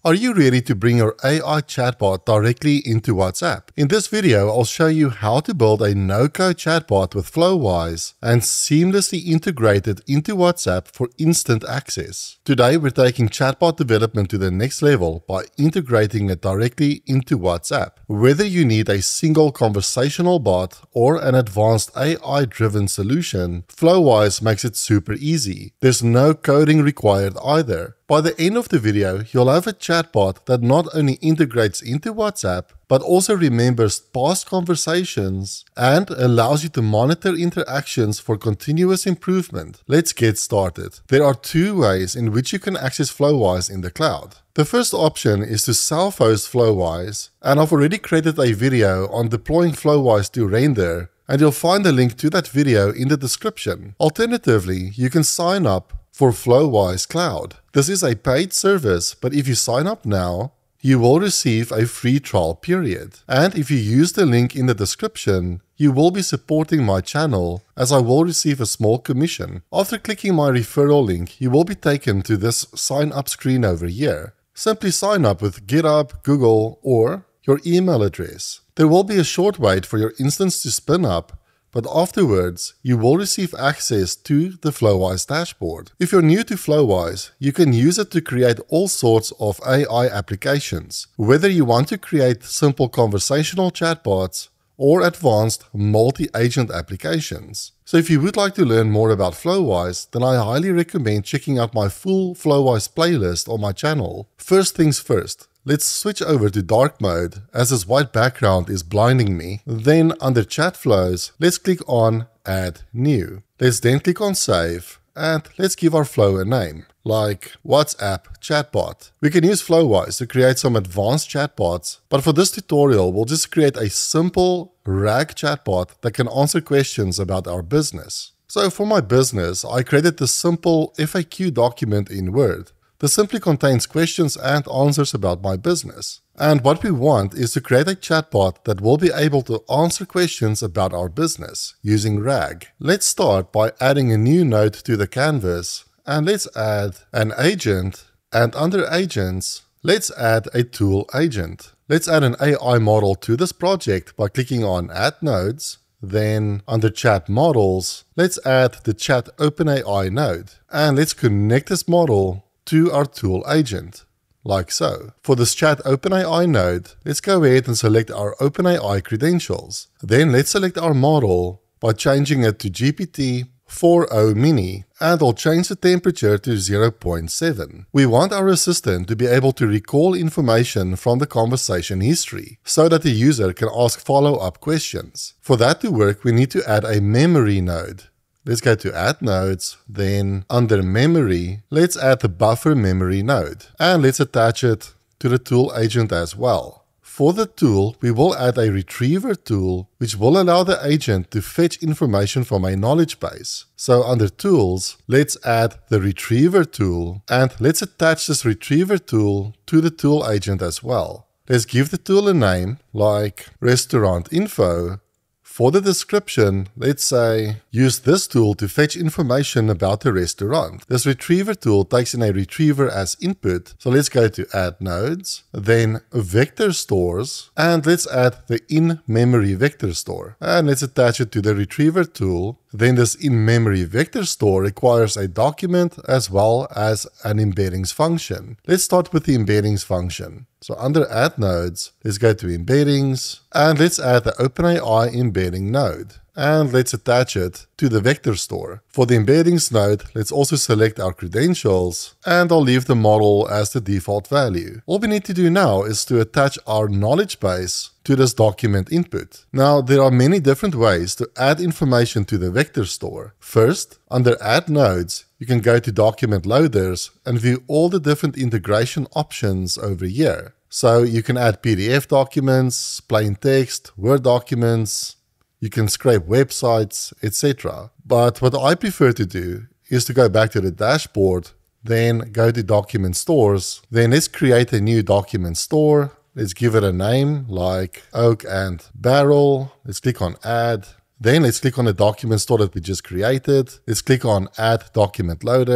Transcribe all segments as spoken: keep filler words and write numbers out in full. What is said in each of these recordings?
Are you ready to bring your A I chatbot directly into WhatsApp? In this video, I'll show you how to build a no-code chatbot with Flowise and seamlessly integrate it into WhatsApp for instant access. Today, we're taking chatbot development to the next level by integrating it directly into WhatsApp. Whether you need a single conversational bot or an advanced A I-driven solution, Flowise makes it super easy. There's no coding required either. By the end of the video, you'll have a chatbot that not only integrates into WhatsApp, but also remembers past conversations and allows you to monitor interactions for continuous improvement. Let's get started. There are two ways in which you can access Flowise in the cloud. The first option is to self-host Flowise, and I've already created a video on deploying Flowise to Render, and you'll find a link to that video in the description. Alternatively, you can sign up for Flowise Cloud. This is a paid service, but if you sign up now, you will receive a free trial period. And if you use the link in the description, you will be supporting my channel as I will receive a small commission. After clicking my referral link, you will be taken to this sign up screen over here. Simply sign up with GitHub, Google, or your email address. There will be a short wait for your instance to spin up, but afterwards, you will receive access to the Flowise dashboard. If you're new to Flowise, you can use it to create all sorts of A I applications, whether you want to create simple conversational chatbots or advanced multi-agent applications. So if you would like to learn more about Flowise, then I highly recommend checking out my full Flowise playlist on my channel. First things first. Let's switch over to dark mode as this white background is blinding me. Then under chat flows, let's click on add new. Let's then click on save and let's give our flow a name, like WhatsApp chatbot. We can use Flowise to create some advanced chatbots, but for this tutorial, we'll just create a simple RAG chatbot that can answer questions about our business. So for my business, I created this simple F A Q document in Word. This simply contains questions and answers about my business. And what we want is to create a chatbot that will be able to answer questions about our business using RAG. Let's start by adding a new node to the canvas, and let's add an agent, and under agents, let's add a tool agent. Let's add an A I model to this project by clicking on add nodes. Then under chat models, let's add the chat OpenAI node, and let's connect this model to our tool agent, like so. For this chat OpenAI node, let's go ahead and select our OpenAI credentials. Then let's select our model by changing it to G P T four point oh mini, and I'll change the temperature to zero point seven. We want our assistant to be able to recall information from the conversation history so that the user can ask follow-up questions. For that to work, we need to add a memory node. Let's go to add nodes, then under memory, let's add the buffer memory node, and let's attach it to the tool agent as well. For the tool, we will add a retriever tool, which will allow the agent to fetch information from a knowledge base. So under tools, let's add the retriever tool, and let's attach this retriever tool to the tool agent as well. Let's give the tool a name, like restaurant info. For the description, let's say, use this tool to fetch information about the restaurant. This retriever tool takes in a retriever as input, so let's go to add nodes, then vector stores, and let's add the in-memory vector store. And let's attach it to the retriever tool. Then this in-memory vector store requires a document as well as an embeddings function. Let's start with the embeddings function. So under add nodes, let's go to embeddings, and let's add the OpenAI embedding node. And let's attach it to the vector store. For the embeddings node, let's also select our credentials, and I'll leave the model as the default value. All we need to do now is to attach our knowledge base to this document input. Now, there are many different ways to add information to the vector store. First, under add nodes, you can go to document loaders and view all the different integration options over here. So you can add P D F documents, plain text, Word documents, you can scrape websites, et cetera. But what I prefer to do is to go back to the dashboard, then go to document stores, then let's create a new document store. Let's give it a name like Oak and Barrel. Let's click on add. Then let's click on the document store that we just created. Let's click on add document loader.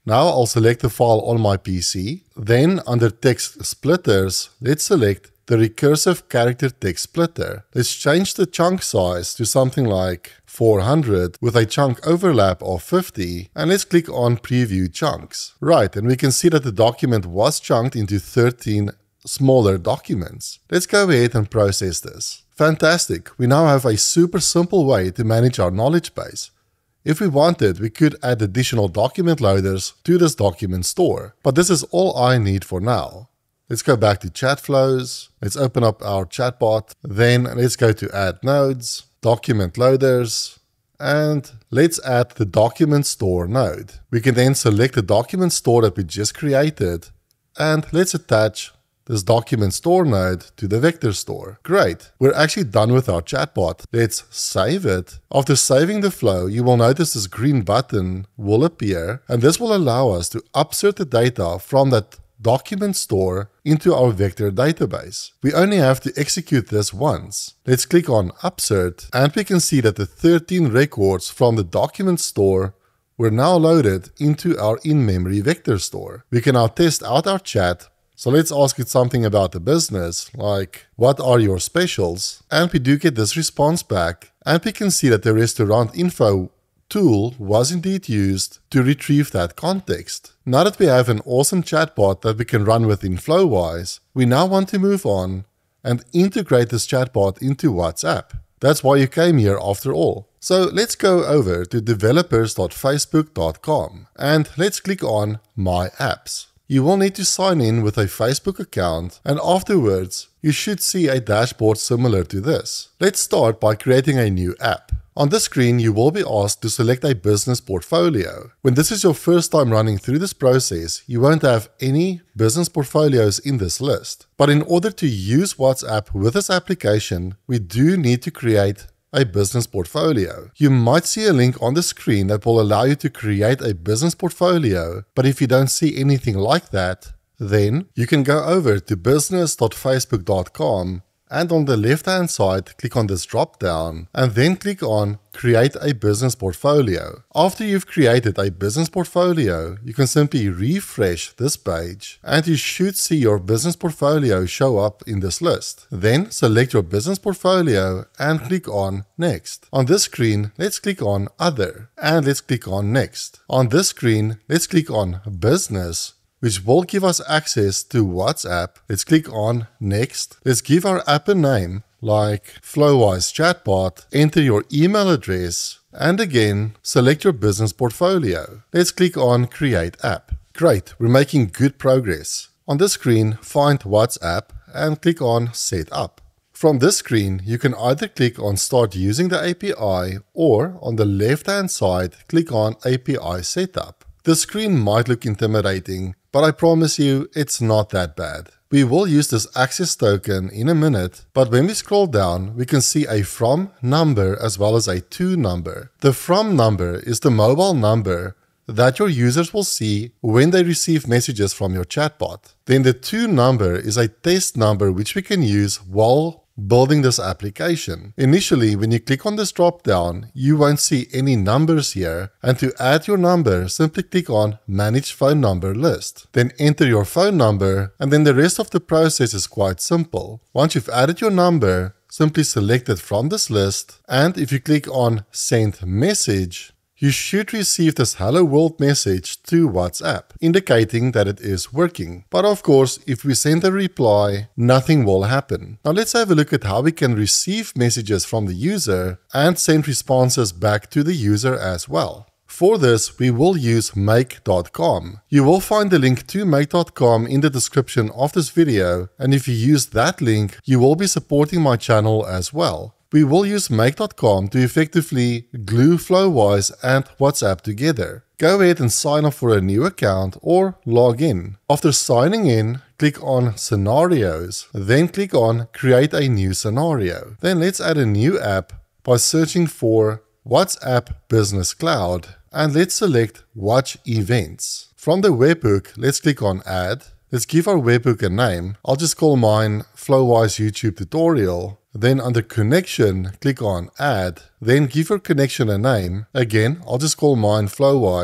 Now I'll select the file on my P C. Then under text splitters, let's select the recursive character text splitter. Let's change the chunk size to something like four hundred with a chunk overlap of fifty, and let's click on preview chunks. Right, and we can see that the document was chunked into thirteen smaller documents. Let's go ahead and process this. Fantastic, we now have a super simple way to manage our knowledge base. If we wanted, we could add additional document loaders to this document store, but this is all I need for now. Let's go back to chat flows. Let's open up our chatbot. Then let's go to add nodes, document loaders, and let's add the document store node. We can then select the document store that we just created, and let's attach this document store node to the vector store. Great, we're actually done with our chatbot. Let's save it. After saving the flow, you will notice this green button will appear, and this will allow us to upsert the data from that document store into our vector database. We only have to execute this once. Let's click on upsert, and we can see that the thirteen records from the document store were now loaded into our in-memory vector store. We can now test out our chat. So let's ask it something about the business, like, what are your specials? And we do get this response back, and we can see that the restaurant info tool was indeed used to retrieve that context. Now that we have an awesome chatbot that we can run within Flowise, we now want to move on and integrate this chatbot into WhatsApp. That's why you came here after all. So let's go over to developers dot facebook dot com and let's click on My Apps. You will need to sign in with a Facebook account, and afterwards you should see a dashboard similar to this. Let's start by creating a new app. On this screen, you will be asked to select a business portfolio. When this is your first time running through this process, you won't have any business portfolios in this list. But in order to use WhatsApp with this application, we do need to create a business portfolio. You might see a link on the screen that will allow you to create a business portfolio, but if you don't see anything like that, then you can go over to business dot facebook dot com and on the left hand side click on this drop down and then click on Create a Business Portfolio. After you've created a business portfolio, you can simply refresh this page and you should see your business portfolio show up in this list. Then select your business portfolio and click on Next. On this screen, let's click on Other and let's click on Next. On this screen, let's click on Business, which will give us access to WhatsApp. Let's click on Next. Let's give our app a name like Flowise Chatbot, enter your email address, and again, select your business portfolio. Let's click on Create App. Great, we're making good progress. On this screen, find WhatsApp and click on Set Up. From this screen, you can either click on Start using the A P I or on the left-hand side, click on A P I Setup. The screen might look intimidating, but I promise you it's not that bad. We will use this access token in a minute, but when we scroll down, we can see a from number as well as a to number. The from number is the mobile number that your users will see when they receive messages from your chatbot. Then the to number is a test number which we can use while building this application. Initially, when you click on this drop down, you won't see any numbers here, and to add your number, simply click on Manage Phone Number List. Then enter your phone number, and then the rest of the process is quite simple. Once you've added your number, simply select it from this list, and if you click on Send Message, you should receive this Hello World message to WhatsApp, indicating that it is working. But of course, if we send a reply, nothing will happen. Now let's have a look at how we can receive messages from the user and send responses back to the user as well. For this, we will use make dot com. You will find the link to make dot com in the description of this video, and if you use that link, you will be supporting my channel as well. We will use make dot com to effectively glue Flowise and WhatsApp together. Go ahead and sign up for a new account or log in. After signing in, click on Scenarios, then click on Create a New Scenario. Then let's add a new app by searching for WhatsApp Business Cloud and let's select Watch Events. From the webhook, let's click on Add. Let's give our webhook a name. I'll just call mine Flowise YouTube Tutorial. Then under Connection, click on Add. Then give your connection a name. Again, I'll just call mine Flowise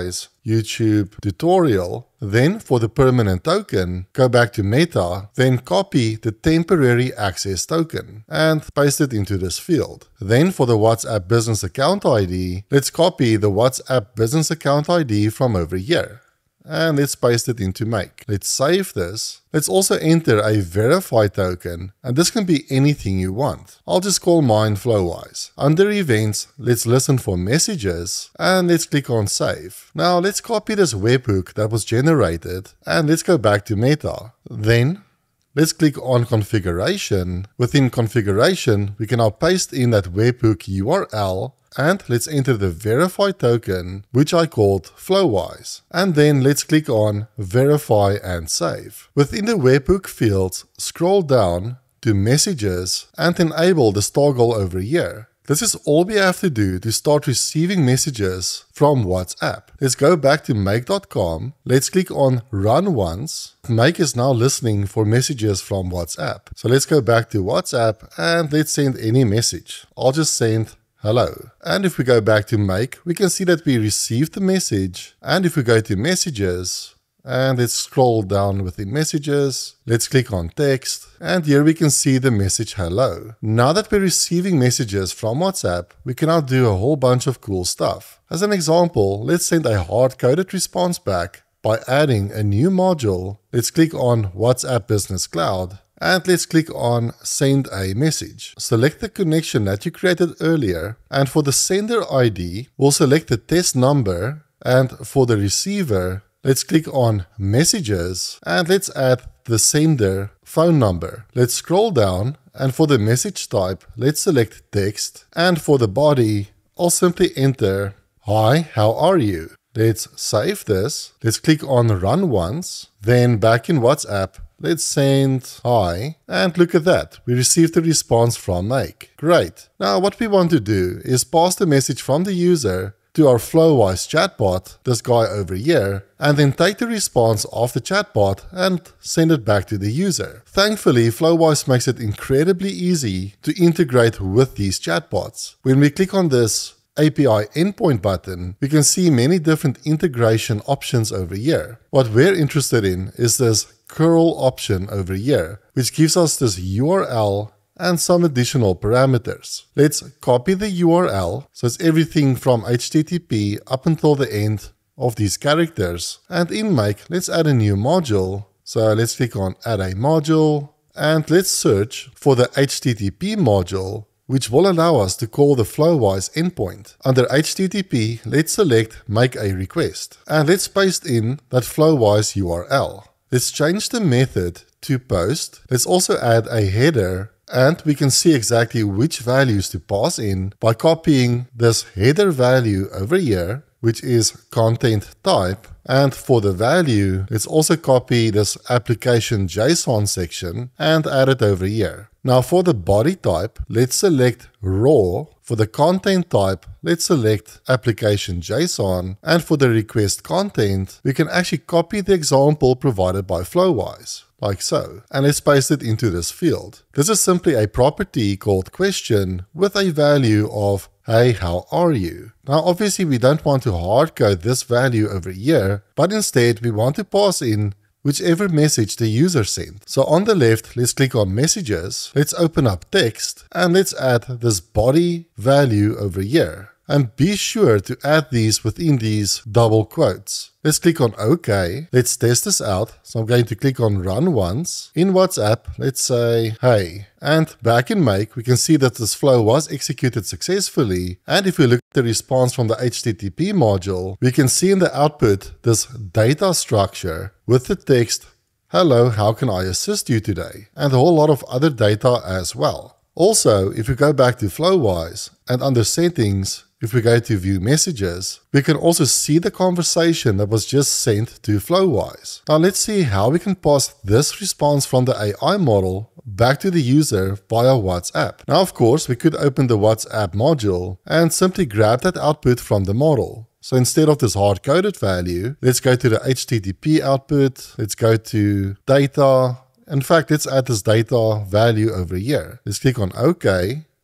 YouTube tutorial. Then for the permanent token, go back to Meta, then copy the temporary access token and paste it into this field. Then for the WhatsApp business account I D, let's copy the WhatsApp business account I D from over here. And let's paste it into Make. Let's save this. Let's also enter a verify token, and this can be anything you want. I'll just call mine Flowise. Under events, let's listen for messages, and let's click on save. Now let's copy this webhook that was generated, and let's go back to Meta. Then let's click on configuration. Within configuration, we can now paste in that webhook U R L, and let's enter the verify token, which I called Flowise. And then let's click on verify and save. Within the webhook fields, scroll down to messages and enable this toggle over here. This is all we have to do to start receiving messages from WhatsApp. Let's go back to make dot com. Let's click on run once. Make is now listening for messages from WhatsApp. So let's go back to WhatsApp and let's send any message. I'll just send hello. And if we go back to Make, we can see that we received the message. And if we go to messages, and let's scroll down within messages, let's click on text, and here we can see the message hello. Now that we're receiving messages from WhatsApp, we can now do a whole bunch of cool stuff. As an example, let's send a hard-coded response back by adding a new module. Let's click on WhatsApp Business Cloud. And let's click on Send a Message. Select the connection that you created earlier, and for the sender I D, we'll select the test number, and for the receiver, let's click on Messages, and let's add the sender phone number. Let's scroll down, and for the message type, let's select text, and for the body, I'll simply enter, "Hi, how are you?" Let's save this. Let's click on Run once, then back in WhatsApp, let's send hi, and look at that, we received a response from Make. Great. Now what we want to do is pass the message from the user to our Flowise chatbot, this guy over here, and then take the response of the chatbot and send it back to the user. Thankfully, Flowise makes it incredibly easy to integrate with these chatbots. When we click on this A P I endpoint button, we can see many different integration options over here. What we're interested in is this curl option over here, which gives us this U R L and some additional parameters. Let's copy the U R L, so it's everything from H T T P up until the end of these characters. And in Make, let's add a new module. So let's click on Add a Module, and let's search for the H T T P module, which will allow us to call the Flowise endpoint. Under H T T P, let's select Make a Request, and let's paste in that Flowise U R L. Let's change the method to post. Let's also add a header, and we can see exactly which values to pass in by copying this header value over here, which is content type. And for the value, let's also copy this application JSON section and add it over here. Now for the body type, let's select raw. For the content type, let's select application JSON. And for the request content, we can actually copy the example provided by Flowise, like so. And let's paste it into this field. This is simply a property called question with a value of hey, how are you? Now obviously we don't want to hard code this value over here, but instead we want to pass in whichever message the user sent. So on the left, let's click on messages, let's open up text, and let's add this body value over here. And be sure to add these within these double quotes. Let's click on OK. Let's test this out. So I'm going to click on Run once. In WhatsApp, let's say, hey. And back in Make, we can see that this flow was executed successfully. And if we look at the response from the H T T P module, we can see in the output this data structure with the text, hello, how can I assist you today? And a whole lot of other data as well. Also, if we go back to Flowise and under settings, if we go to view messages, we can also see the conversation that was just sent to Flowise. Now let's see how we can pass this response from the A I model back to the user via WhatsApp. Now of course, we could open the WhatsApp module and simply grab that output from the model. So instead of this hard-coded value, let's go to the H T T P output, let's go to data. In fact, let's add this data value over here. Let's click on OK.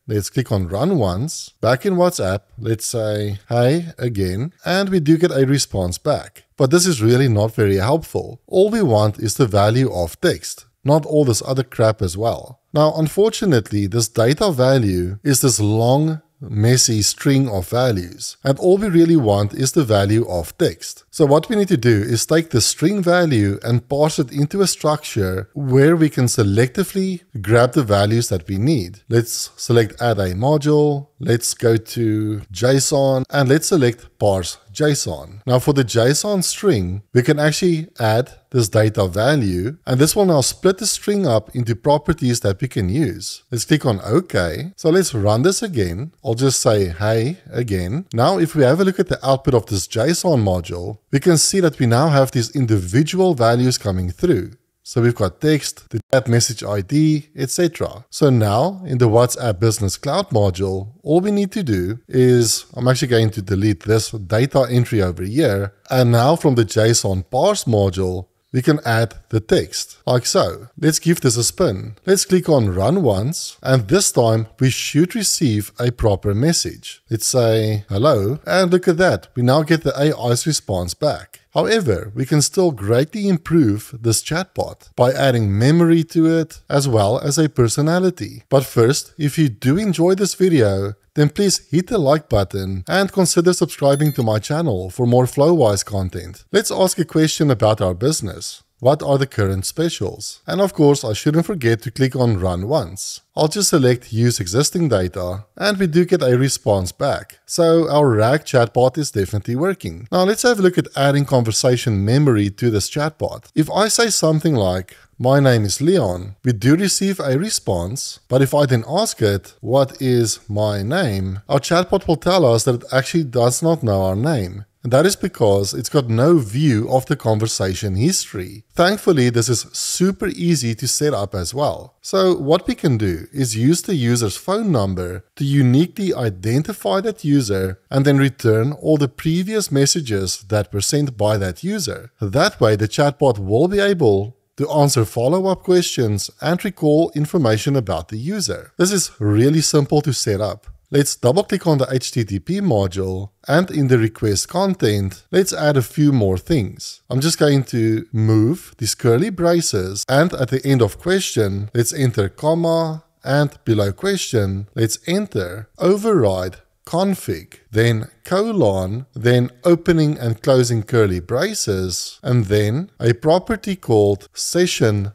let's click on run once. Back in WhatsApp, let's say, hey, again, and we do get a response back. But this is really not very helpful. All we want is the value of text, not all this other crap as well. Now, unfortunately, this data value is this long, messy string of values, and all we really want is the value of text. So what we need to do is take the string value and parse it into a structure where we can selectively grab the values that we need. Let's select add a module, let's go to JSON, and let's select parse JSON. Now for the JSON string, we can actually add this data value, and this will now split the string up into properties that we can use. Let's click on OK. So let's run this again. I'll just say hey again. Now if we have a look at the output of this JSON module, we can see that we now have these individual values coming through. So we've got text, the chat message I D, et cetera. So now in the WhatsApp Business Cloud module, all we need to do is, I'm actually going to delete this data entry over here. And now from the JSON parse module, we can add the text, like so. Let's give this a spin. Let's click on run once, and this time we should receive a proper message. Let's say hello, and look at that, we now get the A I's response back. However, we can still greatly improve this chatbot by adding memory to it as well as a personality. But first, if you do enjoy this video, then please hit the like button and consider subscribing to my channel for more Flowise content. Let's ask a question about our business. What are the current specials? And of course, I shouldn't forget to click on run once. I'll just select use existing data, and we do get a response back. So our RAG chatbot is definitely working. Now let's have a look at adding conversation memory to this chatbot. If I say something like, my name is Leon, we do receive a response, but if I then ask it, what is my name? Our chatbot will tell us that it actually does not know our name. And that is because it's got no view of the conversation history. Thankfully, this is super easy to set up as well. So what we can do is use the user's phone number to uniquely identify that user and then return all the previous messages that were sent by that user. That way, the chatbot will be able to answer follow-up questions and recall information about the user. This is really simple to set up. Let's double click on the H T T P module, and in the request content, let's add a few more things. I'm just going to move these curly braces, and at the end of question, let's enter comma, and below question, let's enter override config, then colon, then opening and closing curly braces, and then a property called SessionId,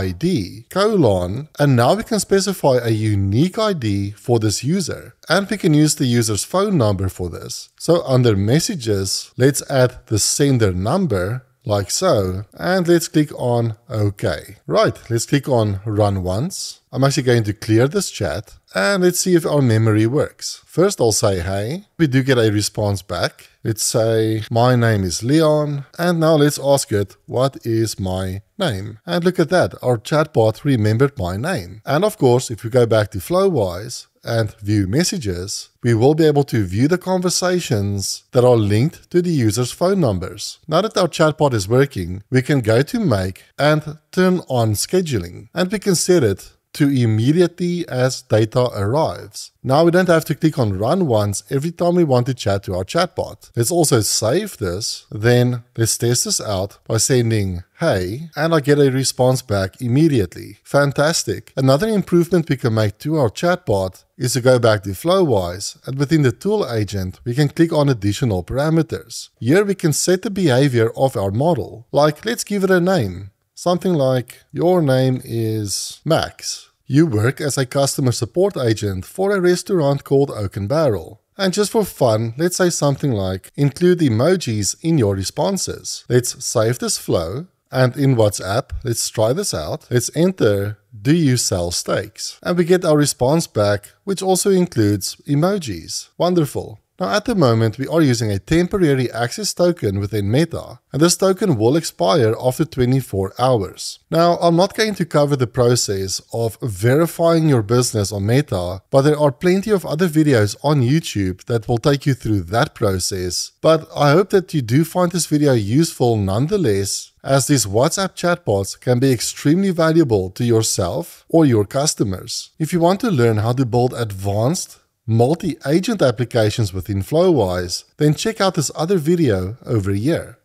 colon, and now we can specify a unique I D for this user, and we can use the user's phone number for this. So under messages, let's add the sender number, like so, and let's click on OK. Right, let's click on run once. I'm actually going to clear this chat, and let's see if our memory works. First I'll say hey, we do get a response back. Let's say my name is Leon, and now let's ask it what is my name. And look at that, our chatbot remembered my name. And of course, if we go back to Flowise and view messages, we will be able to view the conversations that are linked to the user's phone numbers. Now that our chatbot is working, we can go to make and turn on scheduling, and we can set it to immediately as data arrives. Now we don't have to click on run once every time we want to chat to our chatbot. Let's also save this. Then let's test this out by sending hey, and I get a response back immediately. Fantastic. Another improvement we can make to our chatbot is to go back to Flowise, and within the tool agent, we can click on additional parameters. Here we can set the behavior of our model. Like, let's give it a name. Something like, your name is Max. You work as a customer support agent for a restaurant called Oak and Barrel. And just for fun, let's say something like, include emojis in your responses. Let's save this flow, and in WhatsApp, let's try this out. Let's enter, do you sell steaks? And we get our response back, which also includes emojis. Wonderful. Now at the moment we are using a temporary access token within Meta, and this token will expire after twenty-four hours. Now I'm not going to cover the process of verifying your business on Meta, but there are plenty of other videos on YouTube that will take you through that process. But I hope that you do find this video useful nonetheless, as these WhatsApp chatbots can be extremely valuable to yourself or your customers. If you want to learn how to build advanced multi-agent applications within Flowise, then check out this other video over here.